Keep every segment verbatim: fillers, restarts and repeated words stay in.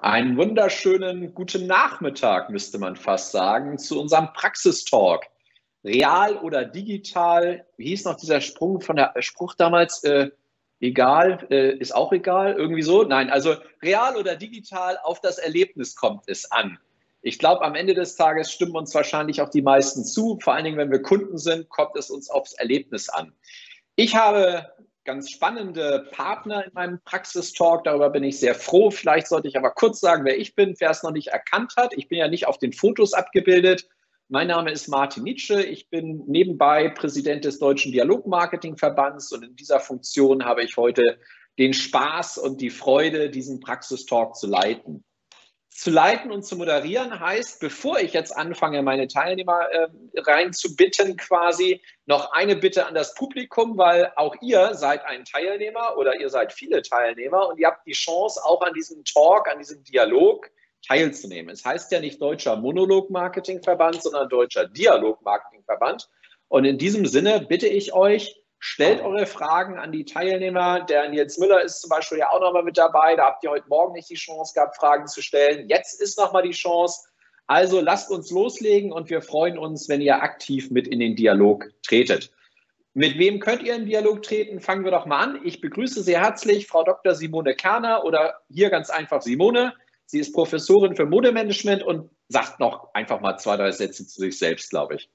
Einen wunderschönen guten Nachmittag, müsste man fast sagen, zu unserem Praxistalk. Real oder digital, wie hieß noch dieser Sprung von der Spruch damals? Äh, egal, äh, ist auch egal, irgendwie so. Nein, also real oder digital, auf das Erlebnis kommt es an. Ich glaube, am Ende des Tages stimmen uns wahrscheinlich auch die meisten zu. Vor allen Dingen, wenn wir Kunden sind, kommt es uns aufs Erlebnis an. Ich habe ganz spannende Partner in meinem Praxistalk, darüber bin ich sehr froh. Vielleicht sollte ich aber kurz sagen, wer ich bin, wer es noch nicht erkannt hat. Ich bin ja nicht auf den Fotos abgebildet. Mein Name ist Martin Nitsche. Ich bin nebenbei Präsident des Deutschen Dialogmarketing-Verbands und in dieser Funktion habe ich heute den Spaß und die Freude, diesen Praxistalk zu leiten. Zu leiten und zu moderieren heißt, bevor ich jetzt anfange, meine Teilnehmer äh, reinzubitten quasi, noch eine Bitte an das Publikum, weil auch ihr seid ein Teilnehmer oder ihr seid viele Teilnehmer und ihr habt die Chance, auch an diesem Talk, an diesem Dialog teilzunehmen. Es heißt ja nicht Deutscher Monolog-Marketing-Verband, sondern Deutscher Dialog-Marketing-Verband. Und in diesem Sinne bitte ich euch, stellt eure Fragen an die Teilnehmer. Der Nils Müller ist zum Beispiel ja auch nochmal mit dabei. Da habt ihr heute Morgen nicht die Chance gehabt, Fragen zu stellen. Jetzt ist nochmal die Chance. Also lasst uns loslegen und wir freuen uns, wenn ihr aktiv mit in den Dialog tretet. Mit wem könnt ihr in Dialog treten? Fangen wir doch mal an. Ich begrüße sehr herzlich Frau Doktor Simone Kerner oder hier ganz einfach Simone. Sie ist Professorin für Modemanagement und sagt noch einfach mal zwei, drei Sätze zu sich selbst, glaube ich.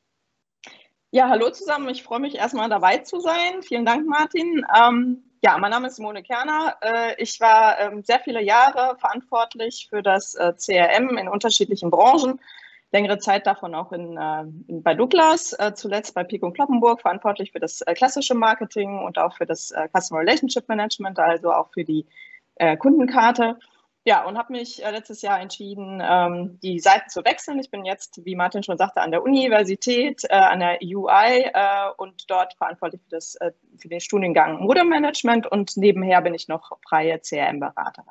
Ja, hallo zusammen. Ich freue mich erstmal dabei zu sein. Vielen Dank, Martin. Ähm, ja, mein Name ist Simone Kerner. Äh, ich war ähm, sehr viele Jahre verantwortlich für das äh, C R M in unterschiedlichen Branchen. Längere Zeit davon auch in, äh, in, bei Douglas, äh, zuletzt bei Pieck und Kloppenburg, verantwortlich für das äh, klassische Marketing und auch für das äh, Customer Relationship Management, also auch für die äh, Kundenkarte. Ja, und habe mich äh, letztes Jahr entschieden, ähm, die Seiten zu wechseln. Ich bin jetzt, wie Martin schon sagte, an der Universität, äh, an der U I äh, und dort verantwortlich für, das, äh, für den Studiengang Modemanagement und nebenher bin ich noch freie C R M-Beraterin.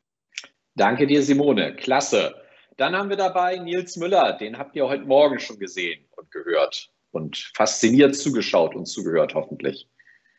Danke dir, Simone. Klasse. Dann haben wir dabei Nils Müller. Den habt ihr heute Morgen schon gesehen und gehört und fasziniert zugeschaut und zugehört, hoffentlich.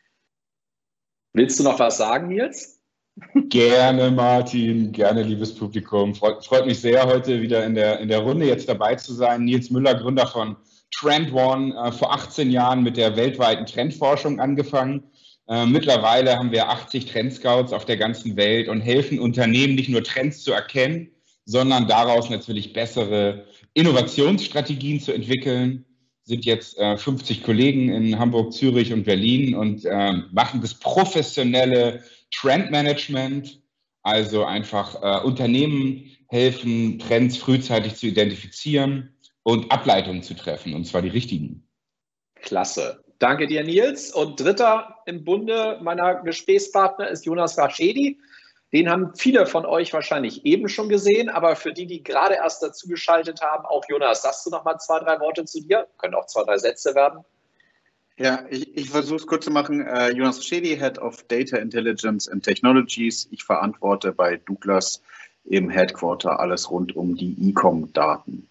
Willst du noch was sagen, Nils? Gerne, Martin, gerne, liebes Publikum. Freut, freut mich sehr, heute wieder in der, in der Runde jetzt dabei zu sein. Nils Müller, Gründer von Trend One, äh, vor achtzehn Jahren mit der weltweiten Trendforschung angefangen. Äh, mittlerweile haben wir achtzig Trendscouts auf der ganzen Welt und helfen Unternehmen nicht nur Trends zu erkennen, sondern daraus natürlich bessere Innovationsstrategien zu entwickeln. Sind jetzt äh, fünfzig Kollegen in Hamburg, Zürich und Berlin und äh, machen das professionelle Trendmanagement, also einfach äh, Unternehmen helfen, Trends frühzeitig zu identifizieren und Ableitungen zu treffen, und zwar die richtigen. Klasse. Danke dir, Nils. Und dritter im Bunde meiner Gesprächspartner ist Jonas Raschedi. Den haben viele von euch wahrscheinlich eben schon gesehen, aber für die, die gerade erst dazugeschaltet haben, auch Jonas, sagst du noch mal zwei, drei Worte zu dir? Können auch zwei, drei Sätze werden. Ja, ich, ich versuche es kurz zu machen. Uh, Jonas Raschedi, Head of Data Intelligence and Technologies. Ich verantworte bei Douglas im Headquarter alles rund um die E-Com-Daten.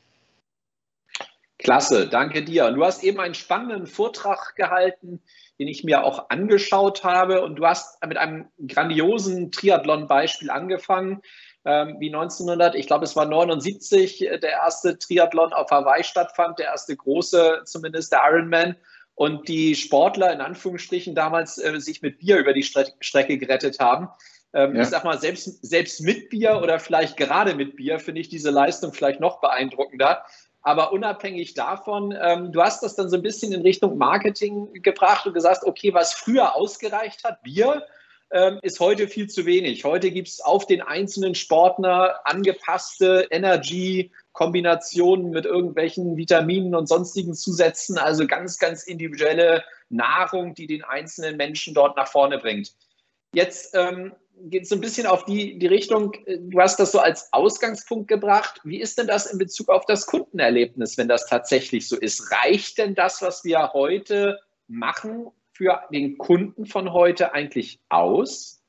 Klasse, danke dir. Du hast eben einen spannenden Vortrag gehalten, den ich mir auch angeschaut habe. Und du hast mit einem grandiosen Triathlon-Beispiel angefangen, ähm, wie neunzehnhundert, ich glaube, es war neunundsiebzig, der erste Triathlon auf Hawaii stattfand, der erste große, zumindest der Ironman. Und die Sportler in Anführungsstrichen damals äh, sich mit Bier über die Stre- Strecke gerettet haben. Ähm, ja. Ich sag mal, selbst, selbst mit Bier oder vielleicht gerade mit Bier finde ich diese Leistung vielleicht noch beeindruckender. Aber unabhängig davon, ähm, du hast das dann so ein bisschen in Richtung Marketing gebracht und gesagt, okay, was früher ausgereicht hat, Bier, ähm, ist heute viel zu wenig. Heute gibt es auf den einzelnen Sportler angepasste Energy-Kombinationen mit irgendwelchen Vitaminen und sonstigen Zusätzen, also ganz, ganz individuelle Nahrung, die den einzelnen Menschen dort nach vorne bringt. Jetzt ähm, geht es so ein bisschen auf die, die Richtung, du hast das so als Ausgangspunkt gebracht. Wie ist denn das in Bezug auf das Kundenerlebnis, wenn das tatsächlich so ist? Reicht denn das, was wir heute machen, für den Kunden von heute eigentlich aus?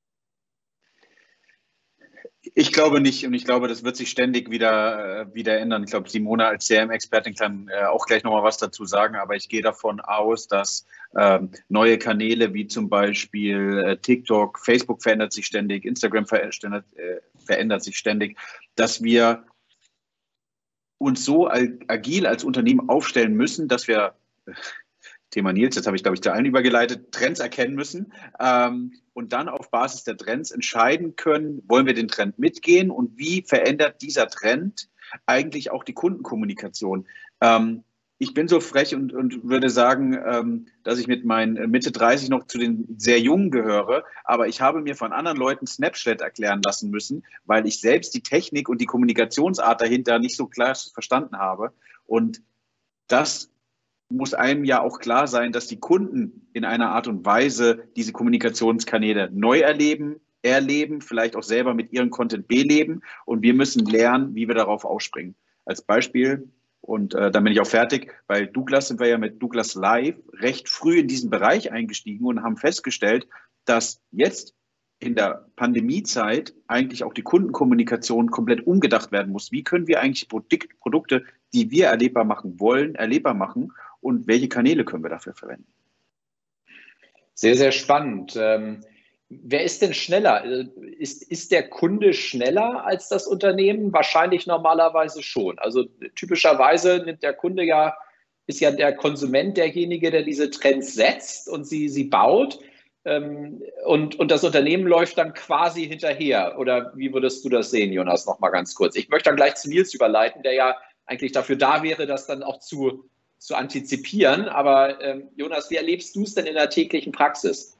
Ich glaube nicht und ich glaube, das wird sich ständig wieder, äh, wieder ändern. Ich glaube, Simone als C R M-Expertin kann äh, auch gleich nochmal was dazu sagen, aber ich gehe davon aus, dass ähm, neue Kanäle wie zum Beispiel äh, TikTok, Facebook verändert sich ständig, Instagram verändert, äh, verändert sich ständig, dass wir uns so agil als Unternehmen aufstellen müssen, dass wir, Thema Nils, jetzt habe ich, glaube ich, zu allen übergeleitet, Trends erkennen müssen ähm, und dann auf Basis der Trends entscheiden können, wollen wir den Trend mitgehen und wie verändert dieser Trend eigentlich auch die Kundenkommunikation. Ähm, ich bin so frech und, und würde sagen, ähm, dass ich mit meinen Mitte dreißig noch zu den sehr Jungen gehöre, aber ich habe mir von anderen Leuten Snapchat erklären lassen müssen, weil ich selbst die Technik und die Kommunikationsart dahinter nicht so klar verstanden habe. Und das muss einem ja auch klar sein, dass die Kunden in einer Art und Weise diese Kommunikationskanäle neu erleben, erleben, vielleicht auch selber mit ihrem Content beleben und wir müssen lernen, wie wir darauf aufspringen. Als Beispiel, und äh, dann bin ich auch fertig, bei Douglas sind wir ja mit Douglas Live recht früh in diesen Bereich eingestiegen und haben festgestellt, dass jetzt in der Pandemiezeit eigentlich auch die Kundenkommunikation komplett umgedacht werden muss. Wie können wir eigentlich Produkte, die wir erlebbar machen wollen, erlebbar machen und welche Kanäle können wir dafür verwenden? Sehr, sehr spannend. Ähm, wer ist denn schneller? Ist, ist der Kunde schneller als das Unternehmen? Wahrscheinlich normalerweise schon. Also typischerweise nimmt der Kunde ja, ist ja der Konsument derjenige, der diese Trends setzt und sie, sie baut. Ähm, und, und das Unternehmen läuft dann quasi hinterher. Oder wie würdest du das sehen, Jonas, noch mal ganz kurz? Ich möchte dann gleich zu Nils überleiten, der ja eigentlich dafür da wäre, das dann auch zu, zu antizipieren. Aber ähm, Jonas, wie erlebst du es denn in der täglichen Praxis?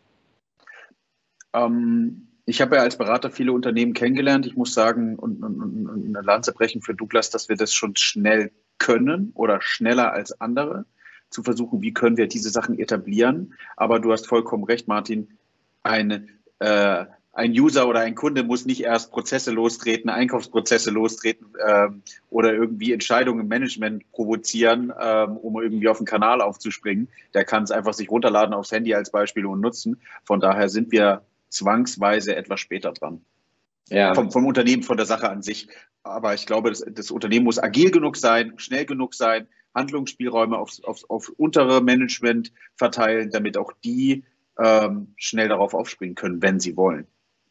Ähm, ich habe ja als Berater viele Unternehmen kennengelernt. Ich muss sagen und, und, und eine Lanze brechen für Douglas, dass wir das schon schnell können oder schneller als andere, zu versuchen, wie können wir diese Sachen etablieren. Aber du hast vollkommen recht, Martin, eine, äh, ein User oder ein Kunde muss nicht erst Prozesse lostreten, Einkaufsprozesse lostreten ähm, oder irgendwie Entscheidungen im Management provozieren, ähm, um irgendwie auf den Kanal aufzuspringen. Der kann es einfach sich runterladen aufs Handy als Beispiel und nutzen. Von daher sind wir zwangsweise etwas später dran. Ja. Vom, vom Unternehmen, von der Sache an sich. Aber ich glaube, das, das Unternehmen muss agil genug sein, schnell genug sein, Handlungsspielräume aufs, aufs, auf untere Management verteilen, damit auch die ähm, schnell darauf aufspringen können, wenn sie wollen.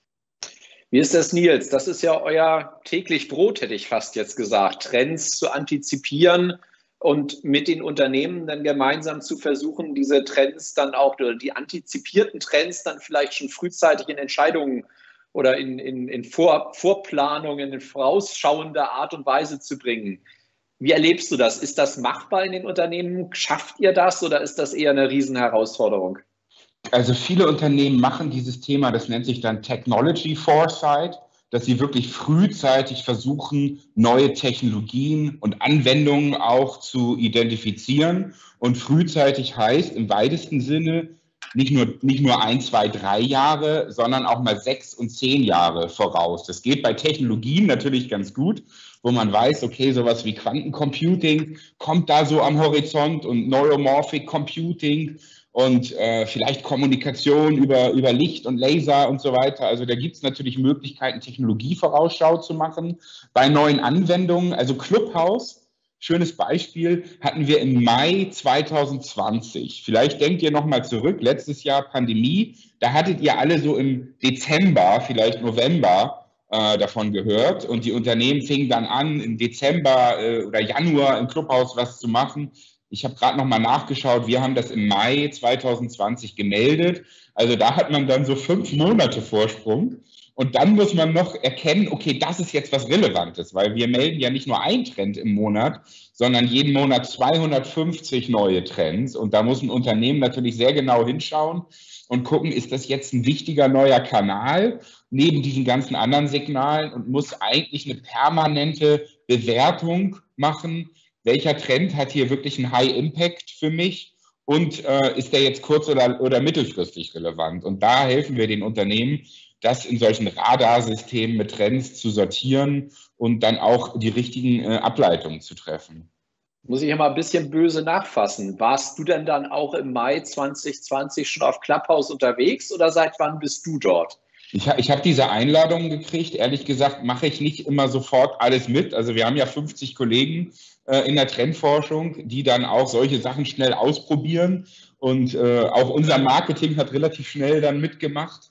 Wie ist das, Nils? Das ist ja euer täglich Brot, hätte ich fast jetzt gesagt, Trends zu antizipieren und mit den Unternehmen dann gemeinsam zu versuchen, diese Trends dann auch, oder die antizipierten Trends dann vielleicht schon frühzeitig in Entscheidungen oder in, in, in Vor, Vorplanungen, in vorausschauender Art und Weise zu bringen. Wie erlebst du das? Ist das machbar in den Unternehmen? Schafft ihr das oder ist das eher eine Riesenherausforderung? Also viele Unternehmen machen dieses Thema, das nennt sich dann Technology Foresight, dass sie wirklich frühzeitig versuchen, neue Technologien und Anwendungen auch zu identifizieren. Und frühzeitig heißt im weitesten Sinne nicht nur, nicht nur ein, zwei, drei Jahre, sondern auch mal sechs und zehn Jahre voraus. Das geht bei Technologien natürlich ganz gut, wo man weiß, okay, sowas wie Quantencomputing kommt da so am Horizont und Neuromorphic Computing und äh, vielleicht Kommunikation über, über Licht und Laser und so weiter. Also da gibt es natürlich Möglichkeiten, Technologievorausschau zu machen. Bei neuen Anwendungen, also Clubhouse, schönes Beispiel, hatten wir im Mai zwanzig zwanzig. Vielleicht denkt ihr nochmal zurück, letztes Jahr Pandemie, da hattet ihr alle so im Dezember, vielleicht November, davon gehört und die Unternehmen fingen dann an, im Dezember äh, oder Januar im Clubhouse was zu machen. Ich habe gerade nochmal nachgeschaut, wir haben das im Mai zwanzig zwanzig gemeldet. Also da hat man dann so fünf Monate Vorsprung und dann muss man noch erkennen, okay, das ist jetzt was Relevantes, weil wir melden ja nicht nur einen Trend im Monat, sondern jeden Monat zweihundertfünfzig neue Trends und da muss ein Unternehmen natürlich sehr genau hinschauen und gucken, ist das jetzt ein wichtiger neuer Kanal neben diesen ganzen anderen Signalen und muss eigentlich eine permanente Bewertung machen, welcher Trend hat hier wirklich einen High Impact für mich und äh, ist der jetzt kurz- oder, oder mittelfristig relevant. Und da helfen wir den Unternehmen, das in solchen Radarsystemen mit Trends zu sortieren und dann auch die richtigen äh, Ableitungen zu treffen. Muss ich ja mal ein bisschen böse nachfassen. Warst du denn dann auch im Mai zwanzig zwanzig schon auf Clubhouse unterwegs oder seit wann bist du dort? Ich, ich habe diese Einladungen gekriegt. Ehrlich gesagt mache ich nicht immer sofort alles mit. Also wir haben ja fünfzig Kollegen äh, in der Trendforschung, die dann auch solche Sachen schnell ausprobieren. Und äh, auch unser Marketing hat relativ schnell dann mitgemacht.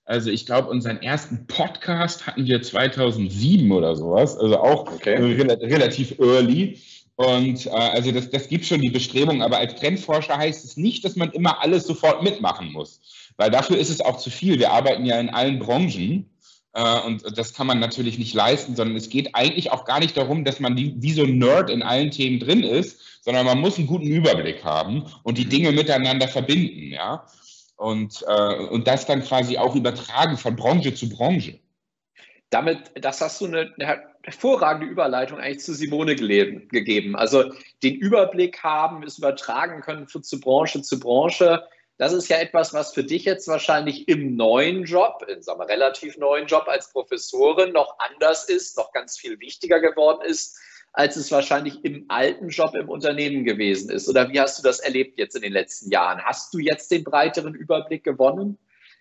Also ich glaube, unseren ersten Podcast hatten wir zweitausendsieben oder sowas, also auch Okay. rel relativ early. Und äh, also das, das gibt schon die Bestrebung, aber als Trendforscher heißt es nicht, dass man immer alles sofort mitmachen muss, weil dafür ist es auch zu viel. Wir arbeiten ja in allen Branchen äh, und das kann man natürlich nicht leisten, sondern es geht eigentlich auch gar nicht darum, dass man die, wie so ein Nerd in allen Themen drin ist, sondern man muss einen guten Überblick haben und die Dinge miteinander verbinden, ja. Und, äh, und das dann quasi auch übertragen von Branche zu Branche. Damit, das hast du eine, eine hervorragende Überleitung eigentlich zu Simone geleben, gegeben. Also den Überblick haben, es übertragen können von zu Branche zu Branche. Das ist ja etwas, was für dich jetzt wahrscheinlich im neuen Job, in sagen wir, relativ neuen Job als Professorin noch anders ist, noch ganz viel wichtiger geworden ist, als es wahrscheinlich im alten Job im Unternehmen gewesen ist. Oder wie hast du das erlebt jetzt in den letzten Jahren? Hast du jetzt den breiteren Überblick gewonnen?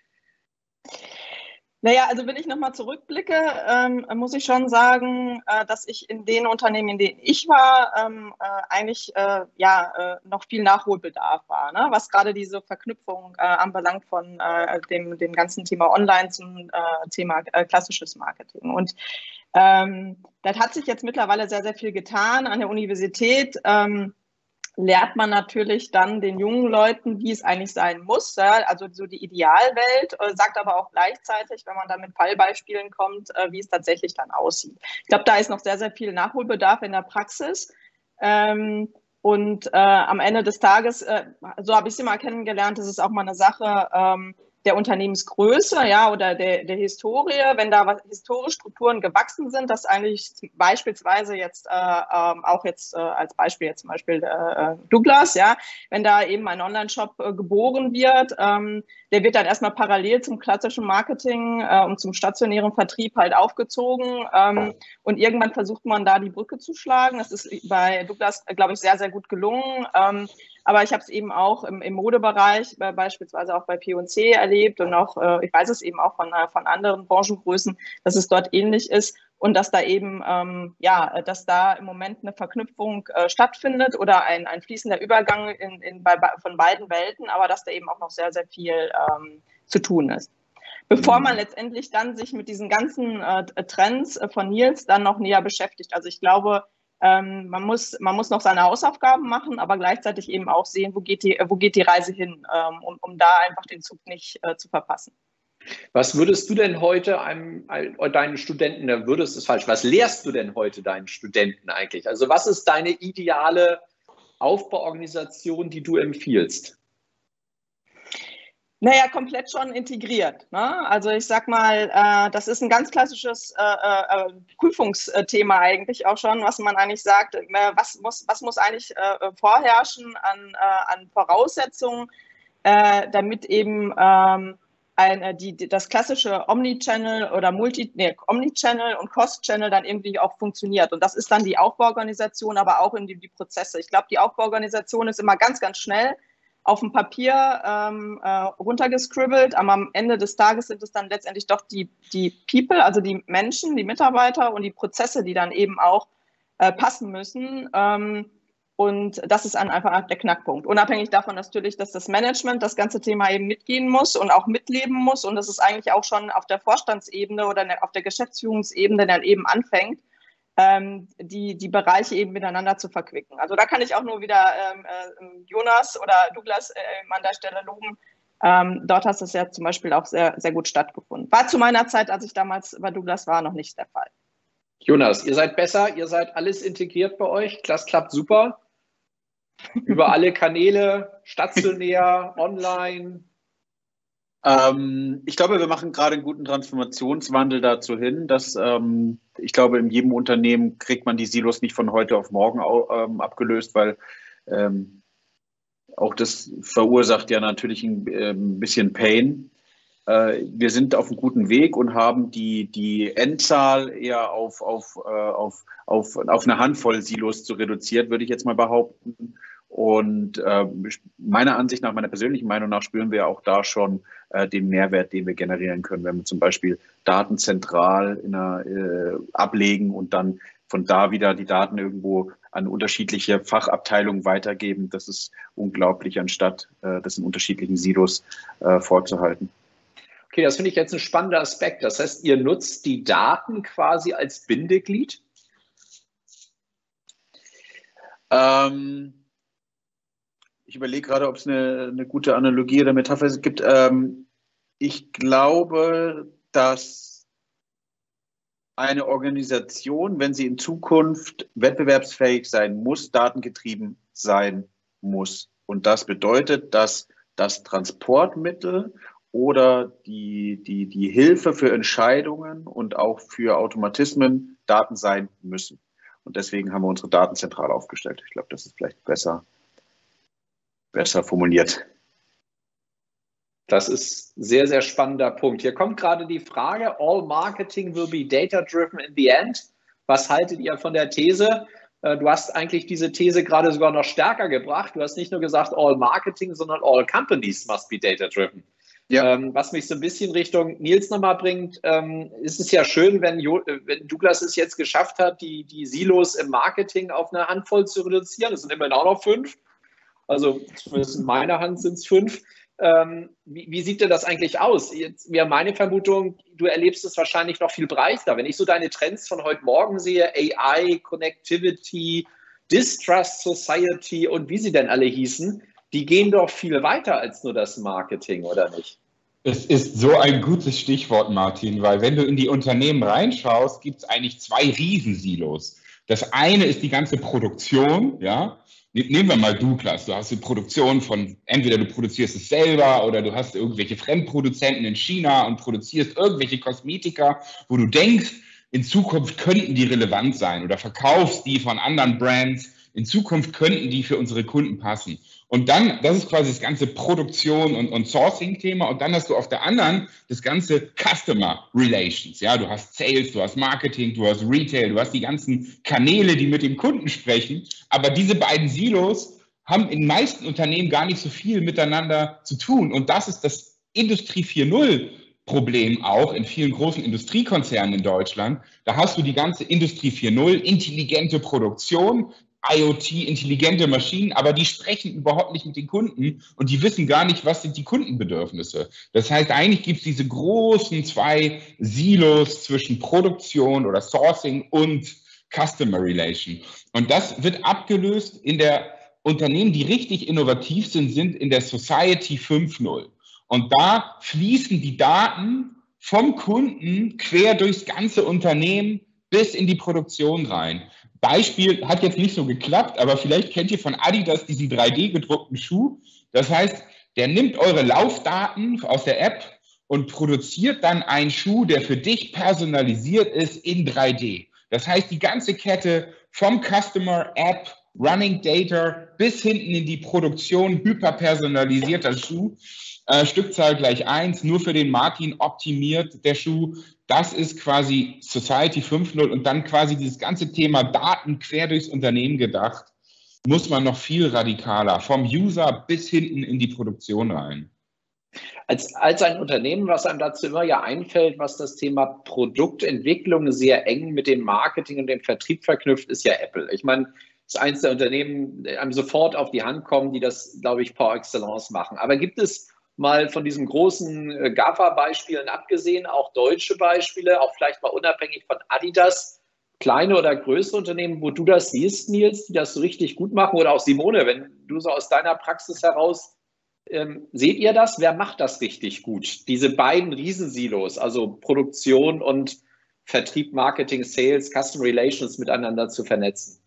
Naja, also wenn ich nochmal zurückblicke, ähm, muss ich schon sagen, äh, dass ich in den Unternehmen, in denen ich war, ähm, äh, eigentlich äh, ja, äh, noch viel Nachholbedarf war, ne? Was gerade diese Verknüpfung äh, anbelangt von äh, dem, dem ganzen Thema Online zum äh, Thema äh, klassisches Marketing. Und ähm, das hat sich jetzt mittlerweile sehr, sehr viel getan. An der Universität ähm, lehrt man natürlich dann den jungen Leuten, wie es eigentlich sein muss, ja? Also so die Idealwelt, äh, sagt aber auch gleichzeitig, wenn man dann mit Fallbeispielen kommt, äh, wie es tatsächlich dann aussieht. Ich glaube, da ist noch sehr, sehr viel Nachholbedarf in der Praxis. Ähm, und äh, am Ende des Tages, äh, so habe ich es immer kennengelernt, das ist auch mal eine Sache ähm, der Unternehmensgröße, ja, oder der, der Historie, wenn da was, historische Strukturen gewachsen sind, dass eigentlich beispielsweise jetzt äh, ähm, auch jetzt äh, als Beispiel jetzt zum Beispiel äh, Douglas, ja, wenn da eben ein Online-Shop äh, geboren wird, ähm, der wird dann erstmal parallel zum klassischen Marketing äh, und zum stationären Vertrieb halt aufgezogen ähm, und irgendwann versucht man da die Brücke zu schlagen. Das ist bei Douglas, glaube ich, sehr, sehr gut gelungen. Ähm, Aber ich habe es eben auch im, im Modebereich, äh, beispielsweise auch bei P und C erlebt und auch, äh, ich weiß es eben auch von, äh, von anderen Branchengrößen, dass es dort ähnlich ist und dass da eben, ähm, ja, dass da im Moment eine Verknüpfung äh, stattfindet oder ein, ein fließender Übergang in, in, bei, von beiden Welten, aber dass da eben auch noch sehr, sehr viel ähm, zu tun ist. Bevor man letztendlich dann sich mit diesen ganzen äh, Trends äh, von Nils dann noch näher beschäftigt. Also ich glaube, Ähm, man muss, man muss noch seine Hausaufgaben machen, aber gleichzeitig eben auch sehen, wo geht die, wo geht die Reise hin, ähm, um, um da einfach den Zug nicht äh, zu verpassen. Was würdest du denn heute einem, deinen Studenten, da würdest es falsch, was lehrst du denn heute deinen Studenten eigentlich? Also was ist deine ideale Aufbauorganisation, die du empfiehlst? Naja, komplett schon integriert. Ne? Also ich sag mal, äh, das ist ein ganz klassisches äh, äh, Prüfungsthema eigentlich auch schon, was man eigentlich sagt, äh, was, muss, was muss eigentlich äh, vorherrschen an, äh, an Voraussetzungen, äh, damit eben ähm, ein, die, das klassische Omnichannel oder Multi, nee, Omnichannel und Cross-Channel dann irgendwie auch funktioniert. Und das ist dann die Aufbauorganisation, aber auch in die, die Prozesse. Ich glaube, die Aufbauorganisation ist immer ganz, ganz schnell auf dem Papier ähm, äh, runtergescribbelt, aber am Ende des Tages sind es dann letztendlich doch die, die People, also die Menschen, die Mitarbeiter und die Prozesse, die dann eben auch äh, passen müssen. Ähm, und das ist einfach der Knackpunkt. Unabhängig davon natürlich, dass das Management das ganze Thema eben mitgehen muss und auch mitleben muss und das ist eigentlich auch schon auf der Vorstandsebene oder auf der Geschäftsführungsebene dann eben anfängt, Ähm, die, die Bereiche eben miteinander zu verquicken. Also da kann ich auch nur wieder ähm, äh, Jonas oder Douglas äh, an der Stelle loben. Ähm, dort hat es ja zum Beispiel auch sehr, sehr gut stattgefunden. War zu meiner Zeit, als ich damals bei Douglas war, noch nicht der Fall. Jonas, ihr seid besser, ihr seid alles integriert bei euch, das klappt super. Über alle Kanäle, stationär, online. Ähm, ich glaube, wir machen gerade einen guten Transformationswandel dazu hin, dass ähm, ich glaube, in jedem Unternehmen kriegt man die Silos nicht von heute auf morgen ähm, abgelöst, weil ähm, auch das verursacht ja natürlich ein, äh, ein bisschen Pain. Äh, wir sind auf einem guten Weg und haben die, die Endzahl eher auf, auf, äh, auf, auf, auf eine Handvoll Silos zu reduziert, würde ich jetzt mal behaupten. Und äh, meiner Ansicht nach, meiner persönlichen Meinung nach, spüren wir auch da schon äh, den Mehrwert, den wir generieren können, wenn wir zum Beispiel Daten zentral in einer, äh, ablegen und dann von da wieder die Daten irgendwo an unterschiedliche Fachabteilungen weitergeben. Das ist unglaublich, anstatt äh, das in unterschiedlichen Silos äh, vorzuhalten. Okay, das finde ich jetzt ein spannender Aspekt. Das heißt, ihr nutzt die Daten quasi als Bindeglied? Ähm, ich überlege gerade, ob es eine, eine gute Analogie oder Metapher gibt. Ähm, ich glaube, dass eine Organisation, wenn sie in Zukunft wettbewerbsfähig sein muss, datengetrieben sein muss. Und das bedeutet, dass das Transportmittel oder die, die, die Hilfe für Entscheidungen und auch für Automatismen Daten sein müssen. Und deswegen haben wir unsere Daten zentral aufgestellt. Ich glaube, das ist vielleicht besser, besser formuliert. Das ist ein sehr, sehr spannender Punkt. Hier kommt gerade die Frage, all marketing will be data-driven in the end. Was haltet ihr von der These? Du hast eigentlich diese These gerade sogar noch stärker gebracht. Du hast nicht nur gesagt, all marketing, sondern all companies must be data-driven. Ja. Ähm, was mich so ein bisschen Richtung Nils nochmal bringt, ähm, ist es ja schön, wenn, jo wenn Douglas es jetzt geschafft hat, die, die Silos im Marketing auf eine Handvoll zu reduzieren. Es sind immerhin auch noch fünf. Also zumindest in meiner Hand sind es fünf. Ähm, wie, wie sieht denn das eigentlich aus? Jetzt wäre meine Vermutung, du erlebst es wahrscheinlich noch viel breiter. Wenn ich so deine Trends von heute Morgen sehe, A I, Connectivity, Distrust Society und wie sie denn alle hießen, die gehen doch viel weiter als nur das Marketing, oder nicht? Es ist so ein gutes Stichwort, Martin, weil wenn du in die Unternehmen reinschaust, gibt es eigentlich zwei Riesensilos. Das eine ist die ganze Produktion, ja. Nehmen wir mal Douglas, du hast die Produktion von, entweder du produzierst es selber oder du hast irgendwelche Fremdproduzenten in China und produzierst irgendwelche Kosmetika, wo du denkst, in Zukunft könnten die relevant sein oder verkaufst die von anderen Brands, in Zukunft könnten die für unsere Kunden passen. Und dann, das ist quasi das ganze Produktion und, und Sourcing-Thema. Und dann hast du auf der anderen das ganze Customer Relations. Ja, du hast Sales, du hast Marketing, du hast Retail, du hast die ganzen Kanäle, die mit dem Kunden sprechen. Aber diese beiden Silos haben in den meisten Unternehmen gar nicht so viel miteinander zu tun. Und das ist das Industrie vier Punkt null Problem auch in vielen großen Industriekonzernen in Deutschland. Da hast du die ganze Industrie vier Punkt null, intelligente Produktion, IoT, intelligente Maschinen, aber die sprechen überhaupt nicht mit den Kunden und die wissen gar nicht, was sind die Kundenbedürfnisse. Das heißt, eigentlich gibt es diese großen zwei Silos zwischen Produktion oder Sourcing und Customer Relation. Und das wird abgelöst in der Unternehmen, die richtig innovativ sind, sind in der Society fünf Punkt null. Und da fließen die Daten vom Kunden quer durchs ganze Unternehmen bis in die Produktion rein. Beispiel hat jetzt nicht so geklappt, aber vielleicht kennt ihr von Adidas diesen drei D gedruckten Schuh. Das heißt, der nimmt eure Laufdaten aus der App und produziert dann einen Schuh, der für dich personalisiert ist in drei D. Das heißt, die ganze Kette vom Customer, App, Running Data bis hinten in die Produktion, hyperpersonalisierter Schuh. Äh, Stückzahl gleich eins, nur für den Martin optimiert der Schuh. Das ist quasi Society fünf Punkt null und dann quasi dieses ganze Thema Daten quer durchs Unternehmen gedacht, muss man noch viel radikaler, vom User bis hinten in die Produktion rein. Als, als ein Unternehmen, was einem dazu immer ja einfällt, was das Thema Produktentwicklung sehr eng mit dem Marketing und dem Vertrieb verknüpft, ist ja Apple. Ich meine, das ist eins der Unternehmen, die einem sofort auf die Hand kommen, die das, glaube ich, par excellence machen. Aber gibt es mal von diesen großen GAFA-Beispielen abgesehen, auch deutsche Beispiele, auch vielleicht mal unabhängig von Adidas, kleine oder größere Unternehmen, wo du das siehst, Nils, die das so richtig gut machen, oder auch Simone, wenn du so aus deiner Praxis heraus, ähm, seht ihr das? Wer macht das richtig gut? Diese beiden Riesensilos, also Produktion und Vertrieb, Marketing, Sales, Customer Relations miteinander zu vernetzen.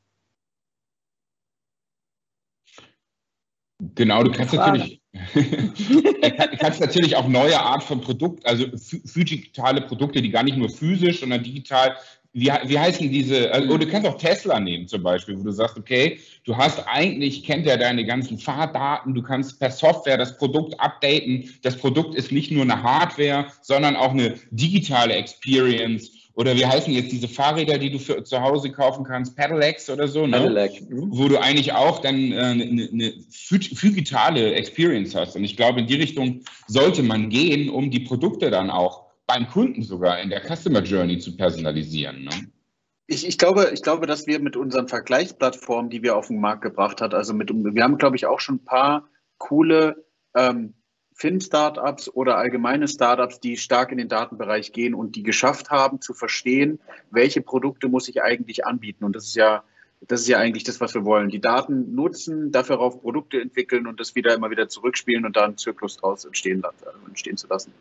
Genau, du kannst natürlich, kannst natürlich auch neue Art von Produkt, also digitale Produkte, die gar nicht nur physisch, sondern digital, wie, wie heißen diese, also, oder du kannst auch Tesla nehmen zum Beispiel, wo du sagst, okay, du hast eigentlich, kennt er deine ganzen Fahrdaten, du kannst per Software das Produkt updaten, das Produkt ist nicht nur eine Hardware, sondern auch eine digitale Experience. Oder wie heißen jetzt diese Fahrräder, die du für zu Hause kaufen kannst, Pedelecs oder so, ne? Pedelec. Mhm. Wo du eigentlich auch dann äh, eine, eine digitale Experience hast. Und ich glaube, in die Richtung sollte man gehen, um die Produkte dann auch beim Kunden sogar in der Customer Journey zu personalisieren. Ne? Ich, ich, glaube, ich glaube, dass wir mit unseren Vergleichsplattformen, die wir auf den Markt gebracht haben, also mit, wir haben, glaube ich, auch schon ein paar coole ähm, Fin-Startups oder allgemeine Startups, die stark in den Datenbereich gehen und die geschafft haben zu verstehen, welche Produkte muss ich eigentlich anbieten. Und das ist ja, das ist ja eigentlich das, was wir wollen. Die Daten nutzen, dafür auf Produkte entwickeln und das wieder immer wieder zurückspielen und da einen Zyklus draus entstehen, entstehen zu lassen.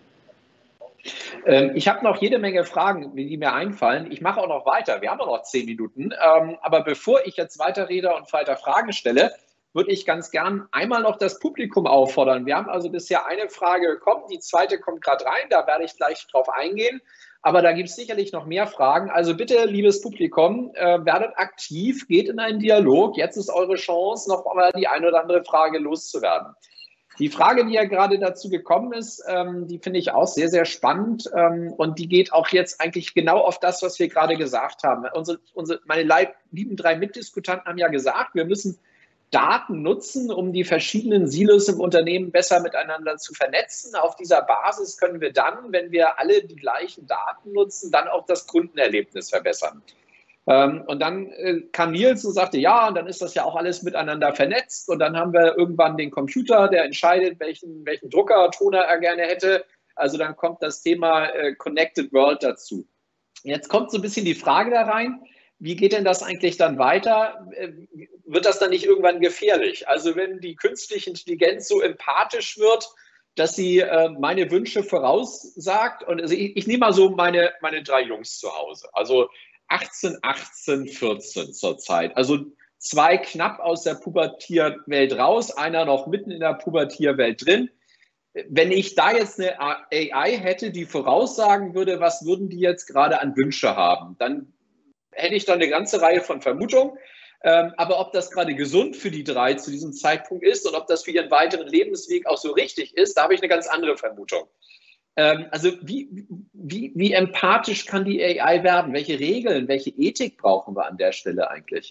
Ähm, ich habe noch jede Menge Fragen, die mir einfallen. Ich mache auch noch weiter. Wir haben auch noch zehn Minuten. Ähm, aber bevor ich jetzt weiterrede und weiter Fragen stelle, würde ich ganz gern einmal noch das Publikum auffordern. Wir haben also bisher eine Frage bekommen, die zweite kommt gerade rein, da werde ich gleich drauf eingehen. Aber da gibt es sicherlich noch mehr Fragen. Also bitte, liebes Publikum, äh, werdet aktiv, geht in einen Dialog. Jetzt ist eure Chance, noch mal die eine oder andere Frage loszuwerden. Die Frage, die ja gerade dazu gekommen ist, ähm, die finde ich auch sehr, sehr spannend. Ähm, und die geht auch jetzt eigentlich genau auf das, was wir gerade gesagt haben. Unsere, unsere, meine lieben drei Mitdiskutanten haben ja gesagt, wir müssen Daten nutzen, um die verschiedenen Silos im Unternehmen besser miteinander zu vernetzen. Auf dieser Basis können wir dann, wenn wir alle die gleichen Daten nutzen, dann auch das Kundenerlebnis verbessern. Ähm, und dann äh, kam Nils und sagte, ja, und dann ist das ja auch alles miteinander vernetzt. Und dann haben wir irgendwann den Computer, der entscheidet, welchen, welchen Druckertoner er gerne hätte. Also dann kommt das Thema äh, Connected World dazu. Jetzt kommt so ein bisschen die Frage da rein, wie geht denn das eigentlich dann weiter? Wird das dann nicht irgendwann gefährlich? Also wenn die künstliche Intelligenz so empathisch wird, dass sie äh, meine Wünsche voraussagt, und also ich, ich nehme mal so meine, meine drei Jungs zu Hause, also achtzehn, achtzehn, vierzehn zurzeit, also zwei knapp aus der Pubertierwelt raus, einer noch mitten in der Pubertierwelt drin. Wenn ich da jetzt eine A I hätte, die voraussagen würde, was würden die jetzt gerade an Wünsche haben, dann hätte ich da eine ganze Reihe von Vermutungen. Ähm, aber ob das gerade gesund für die drei zu diesem Zeitpunkt ist und ob das für ihren weiteren Lebensweg auch so richtig ist, da habe ich eine ganz andere Vermutung. Ähm, also wie, wie, wie empathisch kann die A I werden? Welche Regeln, welche Ethik brauchen wir an der Stelle eigentlich?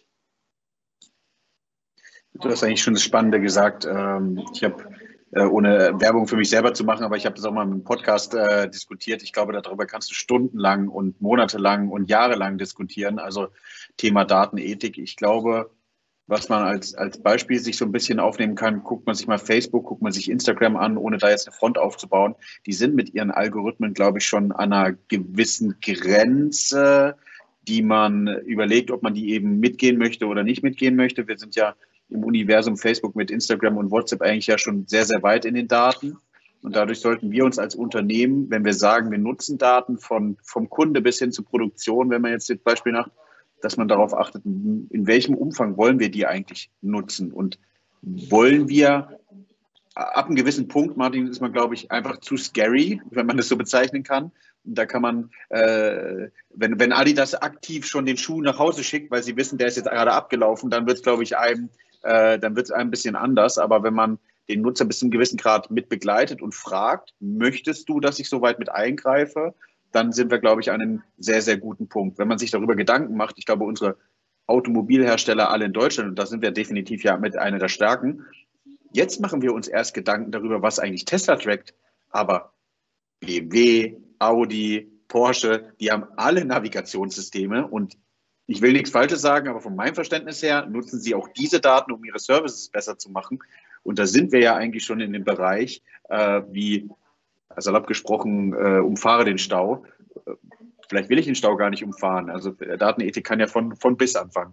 Du hast eigentlich schon das Spannende gesagt. Ähm, ich habe ohne Werbung für mich selber zu machen, aber ich habe das auch mal im Podcast äh, diskutiert. Ich glaube, darüber kannst du stundenlang und monatelang und jahrelang diskutieren. Also Thema Datenethik. Ich glaube, was man als, als Beispiel sich so ein bisschen aufnehmen kann, guckt man sich mal Facebook, guckt man sich Instagram an, ohne da jetzt eine Front aufzubauen. Die sind mit ihren Algorithmen, glaube ich, schon an einer gewissen Grenze, die man überlegt, ob man die eben mitgehen möchte oder nicht mitgehen möchte. Wir sind ja im Universum Facebook mit Instagram und WhatsApp eigentlich ja schon sehr, sehr weit in den Daten. Und dadurch sollten wir uns als Unternehmen, wenn wir sagen, wir nutzen Daten von, vom Kunde bis hin zur Produktion, wenn man jetzt das Beispiel nach, dass man darauf achtet, in welchem Umfang wollen wir die eigentlich nutzen? Und wollen wir ab einem gewissen Punkt, Martin, ist man, glaube ich, einfach zu scary, wenn man das so bezeichnen kann. Und da kann man, äh, wenn, wenn Adidas aktiv schon den Schuh nach Hause schickt, weil sie wissen, der ist jetzt gerade abgelaufen, dann wird es, glaube ich, einem, äh, dann wird es einem ein bisschen anders. Aber wenn man den Nutzer bis zu einem gewissen Grad mit begleitet und fragt, möchtest du, dass ich so weit mit eingreife, dann sind wir, glaube ich, an einem sehr, sehr guten Punkt. Wenn man sich darüber Gedanken macht, ich glaube, unsere Automobilhersteller alle in Deutschland, und da sind wir definitiv ja mit einer der Stärken, jetzt machen wir uns erst Gedanken darüber, was eigentlich Tesla trackt, aber B M W, Audi, Porsche, die haben alle Navigationssysteme und ich will nichts Falsches sagen, aber von meinem Verständnis her nutzen sie auch diese Daten, um ihre Services besser zu machen. Und da sind wir ja eigentlich schon in dem Bereich, äh, wie salopp gesprochen, äh, umfahre den Stau. Vielleicht will ich den Stau gar nicht umfahren. Also Datenethik kann ja von, von bis anfangen.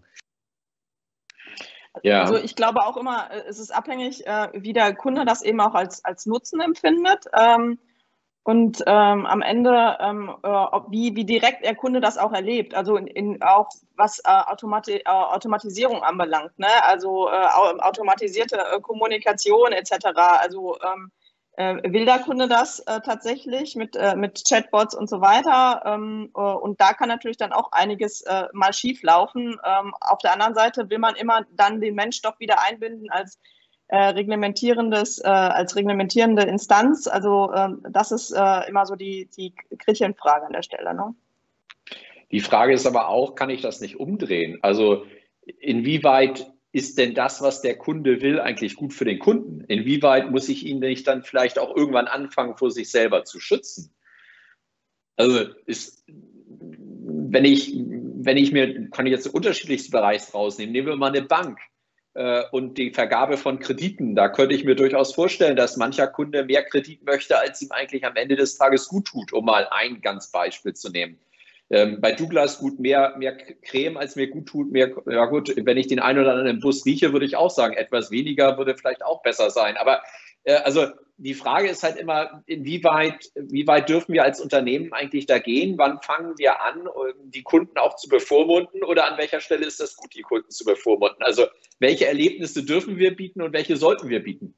Ja. Also ich glaube auch immer, es ist abhängig, wie der Kunde das eben auch als, als Nutzen empfindet. Und ähm, am Ende, ähm, äh, wie, wie direkt der Kunde das auch erlebt, also in, in auch was äh, Automati äh, Automatisierung anbelangt, ne? Also äh, automatisierte äh, Kommunikation et cetera. Also ähm, äh, will der Kunde das äh, tatsächlich mit, äh, mit Chatbots und so weiter? Ähm, äh, und da kann natürlich dann auch einiges äh, mal schief laufen. Ähm, auf der anderen Seite will man immer dann den Mensch doch wieder einbinden als Äh, reglementierendes, äh, als reglementierende Instanz. Also äh, das ist äh, immer so die, die Gretchenfrage an der Stelle. Ne? Die Frage ist aber auch, kann ich das nicht umdrehen? Also inwieweit ist denn das, was der Kunde will, eigentlich gut für den Kunden? Inwieweit muss ich ihn nicht dann vielleicht auch irgendwann anfangen, vor sich selber zu schützen? Also ist, wenn ich, wenn ich mir, kann ich jetzt unterschiedlichste Bereiche rausnehmen, nehmen wir mal eine Bank. äh, und die Vergabe von Krediten. Da könnte ich mir durchaus vorstellen, dass mancher Kunde mehr Kredit möchte, als ihm eigentlich am Ende des Tages gut tut, um mal ein ganz Beispiel zu nehmen. Ähm, bei Douglas gut mehr, mehr Creme, als mir gut tut. Mehr, ja gut, wenn ich den einen oder anderen im Bus rieche, würde ich auch sagen, etwas weniger würde vielleicht auch besser sein. Aber äh, also die Frage ist halt immer, inwieweit wie weit dürfen wir als Unternehmen eigentlich da gehen? Wann fangen wir an, die Kunden auch zu bevormunden? Oder an welcher Stelle ist das gut, die Kunden zu bevormunden? Also welche Erlebnisse dürfen wir bieten und welche sollten wir bieten?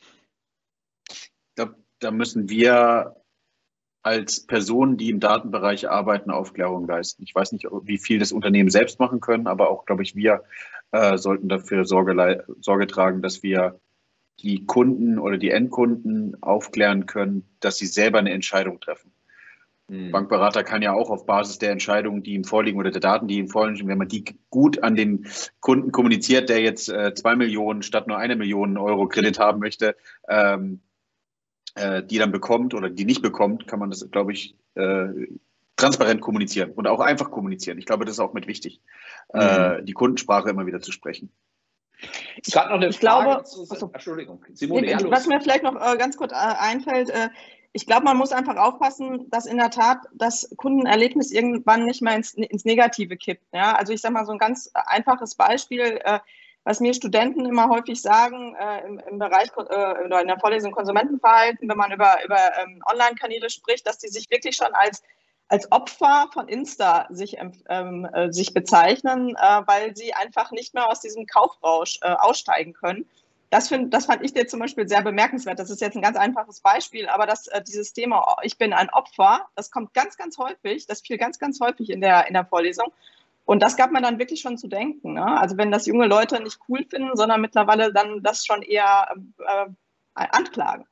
Da, da müssen wir als Personen, die im Datenbereich arbeiten, Aufklärung leisten. Ich weiß nicht, wie viel das Unternehmen selbst machen können, aber auch, glaube ich, wir äh, sollten dafür Sorge, Sorge tragen, dass wir die Kunden oder die Endkunden aufklären können, dass sie selber eine Entscheidung treffen. Mhm. Bankberater kann ja auch auf Basis der Entscheidungen, die ihm vorliegen oder der Daten, die ihm vorliegen, wenn man die gut an den Kunden kommuniziert, der jetzt äh, zwei Millionen statt nur eine Million Euro Kredit haben möchte, ähm, die dann bekommt oder die nicht bekommt, kann man das, glaube ich, äh, transparent kommunizieren und auch einfach kommunizieren. Ich glaube, das ist auch mit wichtig, mhm. äh, die Kundensprache immer wieder zu sprechen. Ich habe noch eine ich Frage. Glaube, zu, Entschuldigung, Simone, ja, was mir vielleicht noch äh, ganz kurz äh, einfällt, äh, ich glaube, man muss einfach aufpassen, dass in der Tat das Kundenerlebnis irgendwann nicht mehr ins, ins Negative kippt. Ja? Also ich sage mal so ein ganz einfaches Beispiel, äh, was mir Studenten immer häufig sagen, äh, im, im Bereich äh, oder in der Vorlesung Konsumentenverhalten, wenn man über, über ähm, Online-Kanäle spricht, dass die sich wirklich schon als, als Opfer von Insta sich, ähm, äh, sich bezeichnen, äh, weil sie einfach nicht mehr aus diesem Kaufrausch äh, aussteigen können. Das, find, das fand ich jetzt zum Beispiel sehr bemerkenswert. Das ist jetzt ein ganz einfaches Beispiel, aber dass äh, dieses Thema, ich bin ein Opfer, das kommt ganz, ganz häufig, das fiel ganz, ganz häufig in der, in der Vorlesung. Und das gab man dann wirklich schon zu denken. Ne? Also wenn das junge Leute nicht cool finden, sondern mittlerweile dann das schon eher äh, anklagen.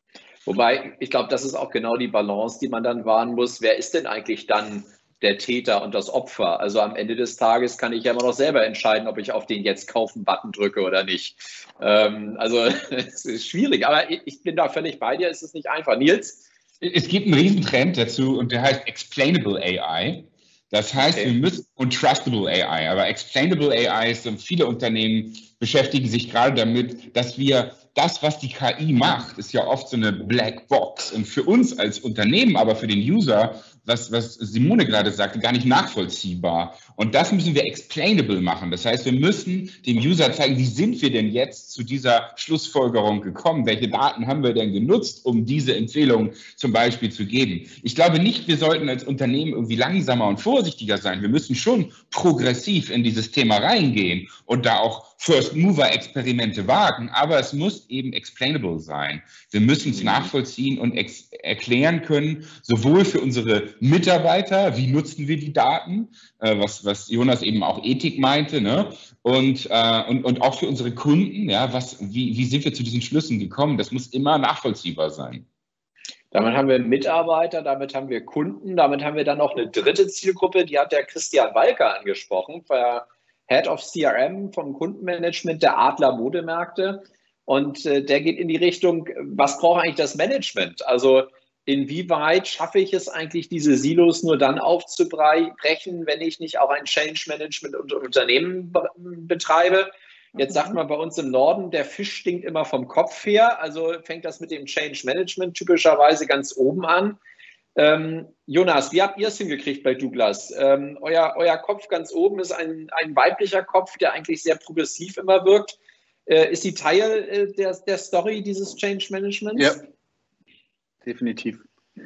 Wobei, ich glaube, das ist auch genau die Balance, die man dann wahren muss. Wer ist denn eigentlich dann der Täter und das Opfer? Also am Ende des Tages kann ich ja immer noch selber entscheiden, ob ich auf den Jetzt-Kaufen-Button drücke oder nicht. Ähm, also es ist schwierig, aber ich bin da völlig bei dir, es ist nicht einfach. Nils? Es gibt einen Riesentrend dazu und der heißt Explainable A I. Das heißt, okay. wir müssen, und Trustable A I, aber Explainable A Is und viele Unternehmen beschäftigen sich gerade damit, dass wir das, was die K I macht, ist ja oft so eine Black Box und für uns als Unternehmen, aber für den User, was, was Simone gerade sagte, gar nicht nachvollziehbar. Und das müssen wir explainable machen. Das heißt, wir müssen dem User zeigen, wie sind wir denn jetzt zu dieser Schlussfolgerung gekommen? Welche Daten haben wir denn genutzt, um diese Empfehlung zum Beispiel zu geben? Ich glaube nicht, wir sollten als Unternehmen irgendwie langsamer und vorsichtiger sein. Wir müssen schon progressiv in dieses Thema reingehen und da auch First-Mover-Experimente wagen, aber es muss eben explainable sein. Wir müssen es nachvollziehen und erklären können, sowohl für unsere Mitarbeiter, wie nutzen wir die Daten, äh, was, was Jonas eben auch Ethik meinte, ne? und, äh, und, und auch für unsere Kunden, ja, was, wie, wie sind wir zu diesen Schlüssen gekommen? Das muss immer nachvollziehbar sein. Damit haben wir Mitarbeiter, damit haben wir Kunden, damit haben wir dann noch eine dritte Zielgruppe, die hat der Christian Walker angesprochen, der Head of C R M vom Kundenmanagement der Adler Modemärkte. Und äh, der geht in die Richtung, was braucht eigentlich das Management? Also inwieweit schaffe ich es eigentlich, diese Silos nur dann aufzubrechen, wenn ich nicht auch ein Change Management unter Unternehmen be betreibe? Jetzt sagt man bei uns im Norden, der Fisch stinkt immer vom Kopf her. Also fängt das mit dem Change Management typischerweise ganz oben an. Ähm, Jonas, wie habt ihr es hingekriegt bei Douglas? Ähm, euer, euer Kopf ganz oben ist ein, ein weiblicher Kopf, der eigentlich sehr progressiv immer wirkt. Äh, ist die Teil äh, der, der Story dieses Change Managements? Ja, definitiv.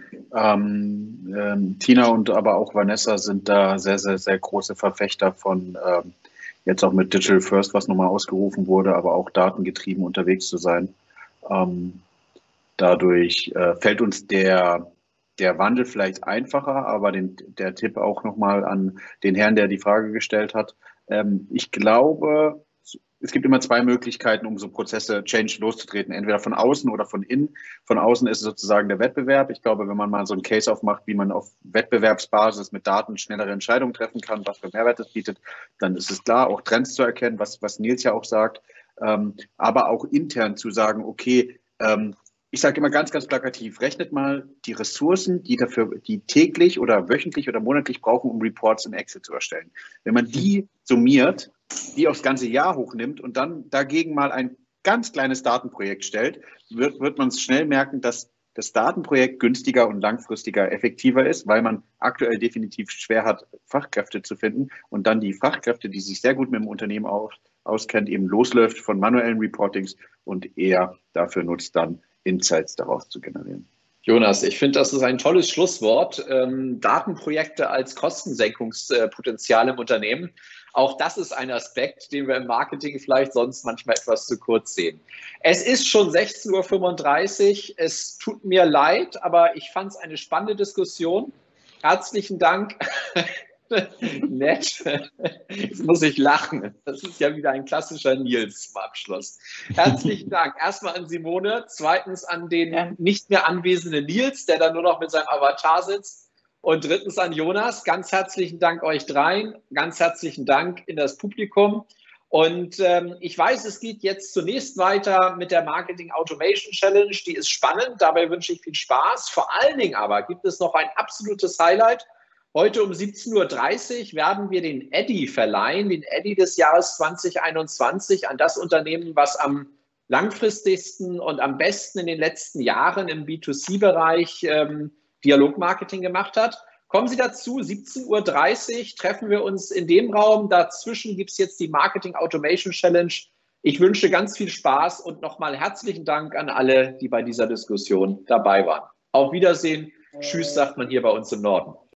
Ähm, ähm, Tina und aber auch Vanessa sind da sehr, sehr, sehr große Verfechter von ähm, jetzt auch mit Digital First, was nochmal ausgerufen wurde, aber auch datengetrieben unterwegs zu sein. Ähm, dadurch äh, fällt uns der der Wandel vielleicht einfacher, aber den, der Tipp auch nochmal an den Herrn, der die Frage gestellt hat. Ähm, ich glaube, es gibt immer zwei Möglichkeiten, um so Prozesse, Change loszutreten, entweder von außen oder von innen. Von außen ist es sozusagen der Wettbewerb. Ich glaube, wenn man mal so einen Case aufmacht, wie man auf Wettbewerbsbasis mit Daten schnellere Entscheidungen treffen kann, was für Mehrwert es bietet, dann ist es klar, auch Trends zu erkennen, was, was Nils ja auch sagt, ähm, aber auch intern zu sagen, okay, ähm, ich sage immer ganz, ganz plakativ, rechnet mal die Ressourcen, die dafür, die täglich oder wöchentlich oder monatlich brauchen, um Reports in Excel zu erstellen. Wenn man die summiert, die aufs ganze Jahr hochnimmt und dann dagegen mal ein ganz kleines Datenprojekt stellt, wird, wird man schnell merken, dass das Datenprojekt günstiger und langfristiger effektiver ist, weil man aktuell definitiv schwer hat, Fachkräfte zu finden und dann die Fachkräfte, die sich sehr gut mit dem Unternehmen aus, auskennt, eben losläuft von manuellen Reportings und eher dafür nutzt, dann Insights daraus zu generieren. Jonas, ich finde, das ist ein tolles Schlusswort. Ähm, Datenprojekte als Kostensenkungspotenzial im Unternehmen. Auch das ist ein Aspekt, den wir im Marketing vielleicht sonst manchmal etwas zu kurz sehen. Es ist schon sechzehn Uhr fünfunddreißig. Es tut mir leid, aber ich fand es eine spannende Diskussion. Herzlichen Dank. Nett. Jetzt muss ich lachen. Das ist ja wieder ein klassischer Nils zum Abschluss. Herzlichen Dank. Erstmal an Simone, zweitens an den nicht mehr anwesenden Nils, der da nur noch mit seinem Avatar sitzt. Und drittens an Jonas. Ganz herzlichen Dank euch dreien. Ganz herzlichen Dank in das Publikum. Und ähm, ich weiß, es geht jetzt zunächst weiter mit der Marketing Automation Challenge. Die ist spannend. Dabei wünsche ich viel Spaß. Vor allen Dingen aber gibt es noch ein absolutes Highlight. Heute um siebzehn Uhr dreißig werden wir den Eddy verleihen, den Eddy des Jahres zwanzig einundzwanzig, an das Unternehmen, was am langfristigsten und am besten in den letzten Jahren im B zwei C-Bereich ähm, Dialogmarketing gemacht hat. Kommen Sie dazu, siebzehn Uhr dreißig treffen wir uns in dem Raum. Dazwischen gibt es jetzt die Marketing Automation Challenge. Ich wünsche ganz viel Spaß und nochmal herzlichen Dank an alle, die bei dieser Diskussion dabei waren. Auf Wiedersehen. Tschüss, sagt man hier bei uns im Norden.